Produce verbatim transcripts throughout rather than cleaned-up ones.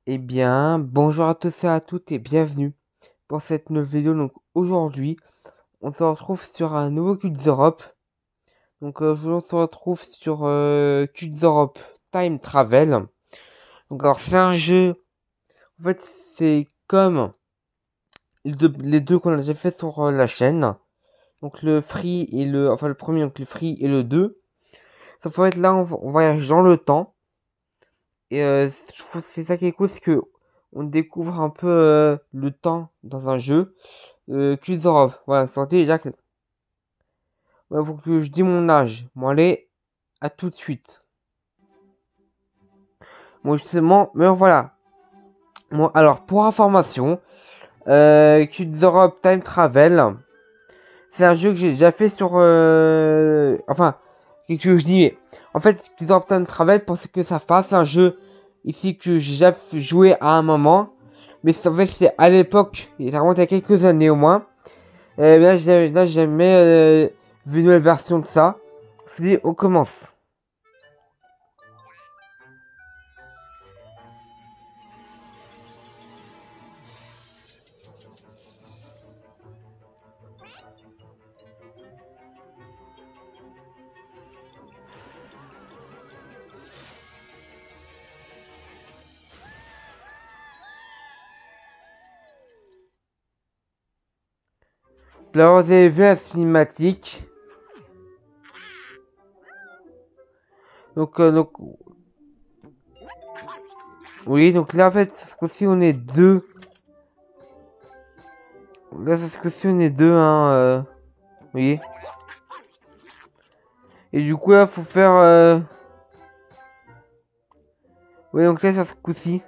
Eh bien, bonjour à tous et à toutes et bienvenue pour cette nouvelle vidéo. Donc aujourd'hui, on se retrouve sur un nouveau Cuts Europe. Donc aujourd'hui, on se retrouve sur euh, Cuts Europe Time Travel. Donc alors c'est un jeu, en fait c'est comme les deux, les deux qu'on a déjà fait sur euh, la chaîne. Donc le free et le, enfin le premier, donc le free et le deux. Sauf qu'en fait là on, on voyage dans le temps. Et euh, je trouve que c'est ça qui est cool, c'est que on découvre un peu euh, le temps dans un jeu. Euh, Culs Europe, voilà, sortez déjà que... Ouais, faut que je dise mon âge. Bon, allez, à tout de suite. Bon, justement, mais voilà. Bon, alors, pour information, euh, Culs Europe Time Travel, c'est un jeu que j'ai déjà fait sur... Euh... Enfin, qu'est-ce que je dis mais... En fait, Culs Europe Time Travel, pour ce que ça fasse, c'est un jeu ici que j'ai déjà joué à un moment. Mais en fait, c'est à l'époque, ça remonte à quelques années au moins. Et là, j'ai là, jamais euh, vu une nouvelle version de ça. Je vous dis, on commence. Là, vous avez vu la cinématique. Donc, euh, donc, oui, donc là, en fait, ce coup-ci, on est deux. Là, ce coup-ci, on est deux, hein, euh, vous voyez. Et du coup, là, faut faire, euh... oui, donc là, ce coup-ci.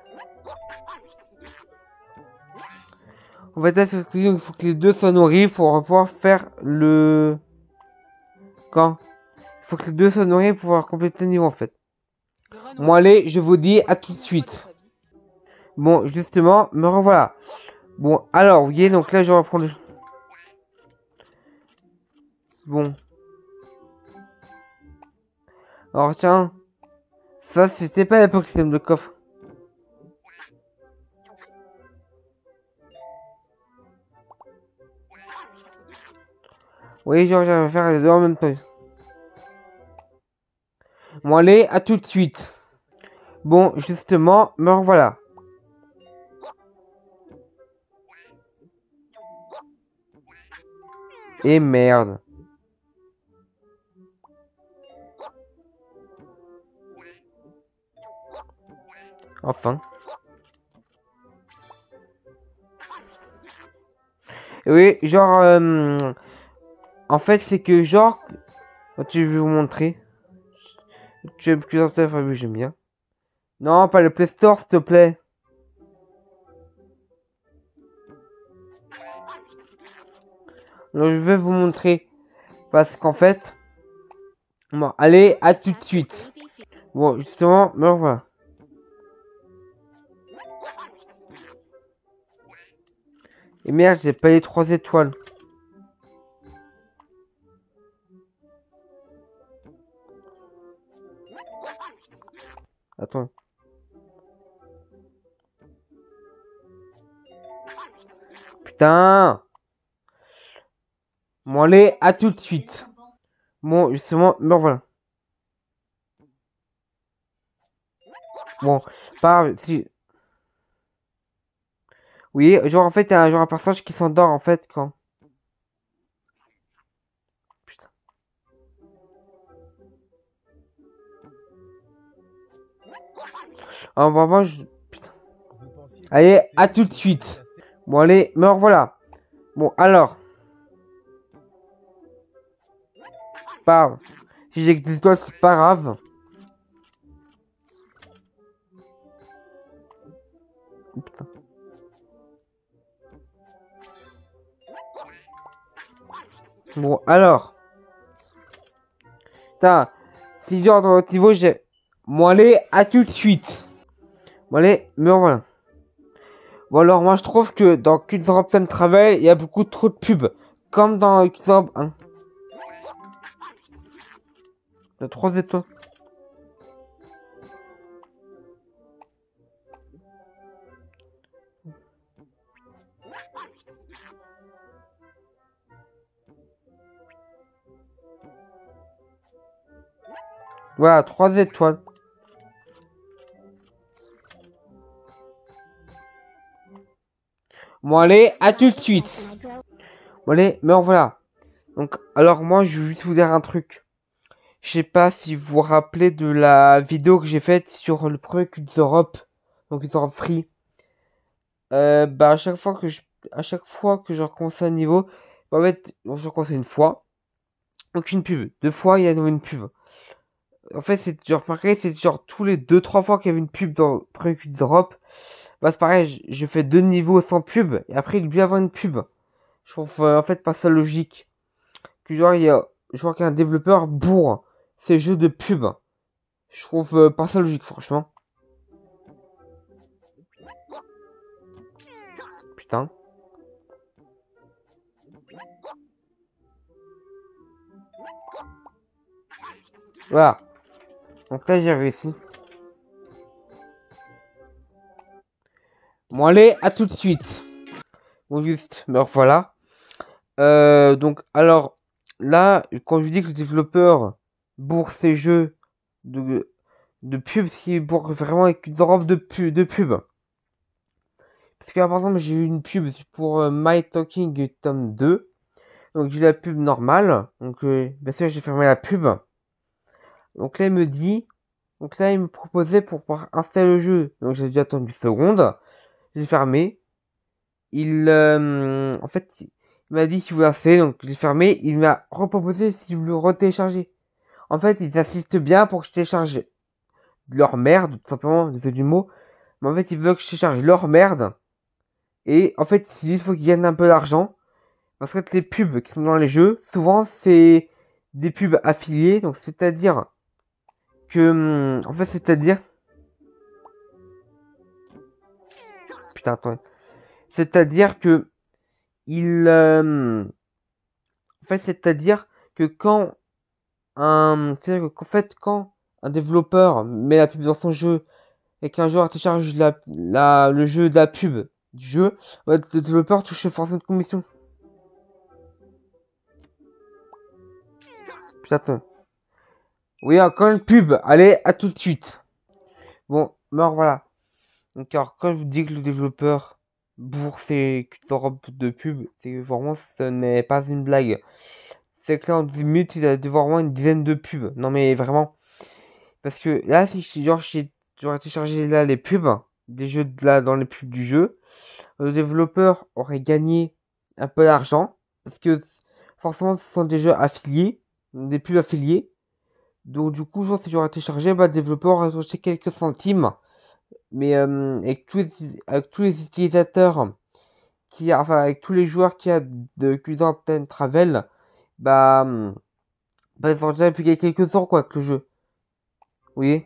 En fait, là, ce coup-ci, il faut que les deux soient nourris pour pouvoir faire le... Quand il faut que les deux soient nourris pour pouvoir compléter le niveau, en fait. Bon, allez, je vous dis à tout de suite. Bon, justement, me revoilà. Bon, alors, vous voyez, donc là, je reprends le... Bon. Alors, tiens. Ça, c'était pas à l'époque, système de coffre. Oui, genre, j'allais faire les deux en même temps. Bon, allez, à tout de suite. Bon, justement, me revoilà. Et merde. Enfin. Oui, genre, euh, en fait, c'est que, genre, tu vais vous montrer. Tu aimes plusieurs téléphones, oui, j'aime bien. Non, pas le Play Store, s'il te plaît. Alors, je vais vous montrer. Parce qu'en fait, bon, allez, à tout de suite. Bon, justement, me revoilà. Et merde, j'ai pas les trois étoiles. Attends. Putain. Bon, allez, à tout de suite. Bon, justement, me revoilà. Bon, pas grave, si... Oui, genre, en fait, il y a un, genre, un personnage qui s'endort, en fait, quand... Putain. Ah, bah, moi, je... Putain. Allez, à tout de suite. Bon, allez, me revoilà. Bon, alors. Pas grave. Si j'ai que des étoiles, c'est pas grave. Putain. Bon, alors. Putain. Si genre dans votre niveau, j'ai... Bon, allez, à tout de suite. Bon, allez, me revoilà. Bon, alors, moi, je trouve que dans Kids Europe Time Travel, il y a beaucoup trop de pubs. Comme dans Kids Europe un. Il y a trois étoiles. Voilà, trois étoiles. Bon allez, à tout de suite. Bon allez, mais voilà. Donc, alors moi, je vais juste vous dire un truc. Je sais pas si vous vous rappelez de la vidéo que j'ai faite sur le premier Cuts Europe. Donc, Cuts Europe Free. Euh, bah, à chaque fois que je, à chaque fois que je recommence un niveau, bah, en fait, je recommence une fois. Donc, une pub. Deux fois, il y a une pub. En fait, c'est genre, remarqué, c'est genre tous les deux, trois fois qu'il y avait une pub dans le premier Cuts Europe. Bah, c'est pareil, je, je fais deux niveaux sans pub. Et après, il doit y avoir une pub. Je trouve, euh, en fait, pas ça logique. Que genre, il y a, je vois qu'un développeur bourre ces jeux de pub. Je trouve euh, pas ça logique, franchement. Putain. Voilà. Donc là, j'ai réussi. Bon, allez, à tout de suite. Bon, juste, me voilà. Euh, donc, alors, là, quand je dis que le développeur bourre ses jeux de, de pub, c'est bourre vraiment avec une robe de pub. De pub. Parce que, par exemple, j'ai eu une pub pour euh, My Talking Tom deux. Donc, j'ai eu la pub normale. Donc, euh, bien sûr, j'ai fermé la pub. Donc là, il me dit... Donc là, il me proposait pour pouvoir installer le jeu. Donc j'ai dû attendre une seconde. J'ai fermé. Il... Euh, en fait, il m'a dit si vous l'avez fait. Donc j'ai fermé. Il m'a reproposé si je voulais retélécharger. En fait, ils assistent bien pour que je télécharge leur merde. Tout simplement, désolé du mot. Mais en fait, ils veulent que je télécharge leur merde. Et en fait, il faut qu'ils gagnent un peu d'argent. Parce que les pubs qui sont dans les jeux, souvent, c'est des pubs affiliées. Donc c'est-à-dire... que en fait c'est-à-dire putain attends c'est-à-dire que il euh, en fait c'est-à-dire que quand un c'est-à-dire qu'en fait quand un développeur met la pub dans son jeu et qu'un joueur télécharge la, la le jeu de la pub du jeu, ouais, le développeur touche forcément de commission. Putain. Oui, encore une pub. Allez, à tout de suite. Bon, alors voilà. Donc alors quand je vous dis que le développeur bourre ses Europe de pub, c'est que vraiment ce n'est pas une blague. C'est que là en dix minutes il a dû voir au moins une dizaine de pubs. Non mais vraiment. Parce que là si genre j'aurais téléchargé là les pubs, des jeux de là dans les pubs du jeu, le développeur aurait gagné un peu d'argent. Parce que forcément ce sont des jeux affiliés, des pubs affiliés. Donc du coup genre si j'aurais téléchargé, bah le développeur aurait touché quelques centimes. Mais euh, avec, tous les, avec tous les utilisateurs qui enfin avec tous les joueurs qui a de Cuisine Time Travel, bah, bah ils ont déjà depuis quelques heures quoi avec le jeu. Vous voyez?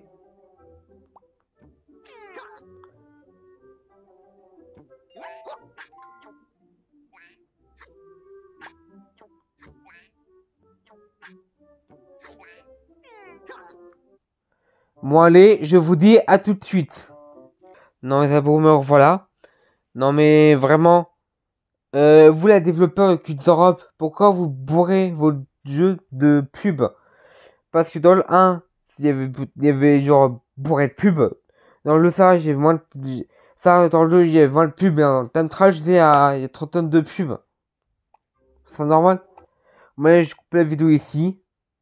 Bon allez, je vous dis à tout de suite. Non les aboumeurs, voilà. Non mais vraiment, euh, vous les développeurs de Cuts Europe, pourquoi vous bourrez vos jeux de pub? Parce que dans le un, il y avait, il y avait genre bourré de pub. Dans le ça, j'ai moins de... Ça, dans le jeu, il y avait moins de pub. Dans le Time Trial, je disais, il y a trente tonnes de pub. C'est normal. Moi, je coupe la vidéo ici.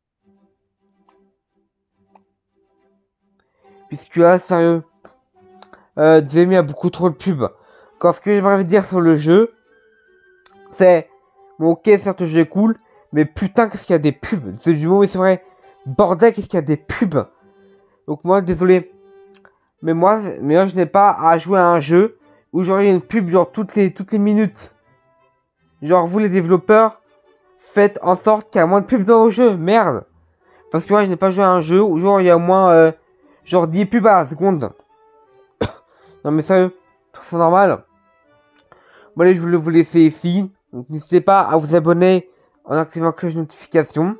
Puisque là, sérieux, euh, Demi a beaucoup trop de pub. Quand ce que j'aimerais dire sur le jeu, c'est, bon, ok, certes, le jeu est cool, mais putain, qu'est-ce qu'il y a des pubs. C'est du mot, mais c'est vrai. Bordel, qu'est-ce qu'il y a des pubs. Donc moi, désolé. Mais moi, mais moi je n'ai pas à jouer à un jeu où j'aurai une pub genre toutes les, toutes les minutes. Genre, vous les développeurs, faites en sorte qu'il y ait moins de pubs dans vos jeux. Merde. Parce que moi, je n'ai pas joué à un jeu où genre il y a au moins euh, genre dix pubs à la seconde. Non mais sérieux, c'est normal. Bon allez, je voulais vous laisser ici. Donc n'hésitez pas à vous abonner en activant la cloche de notification.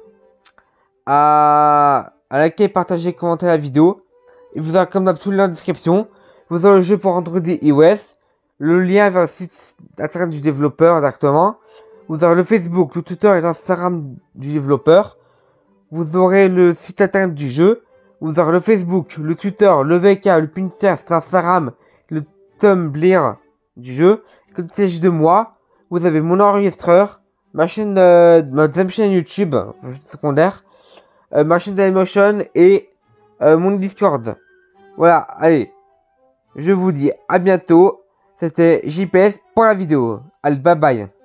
À, à liker, partager, commenter la vidéo. Et vous aurez comme d'habitude dans la description. Vous aurez le jeu pour Android et iOS. Le lien vers le site internet du développeur directement. Vous aurez le Facebook, le Twitter et l'Instagram du développeur. Vous aurez le site internet du jeu. vous aurez le Facebook, le Twitter, le V K, le Pinterest, l'Instagram, le Tumblr du jeu. Comme il s'agit de moi, vous avez mon enregistreur, ma chaîne, euh, ma deuxième chaîne YouTube, secondaire, euh, ma chaîne Dailymotion et euh, mon Discord. Voilà, allez, je vous dis à bientôt. C'était J P S pour la vidéo. Allez, bye bye.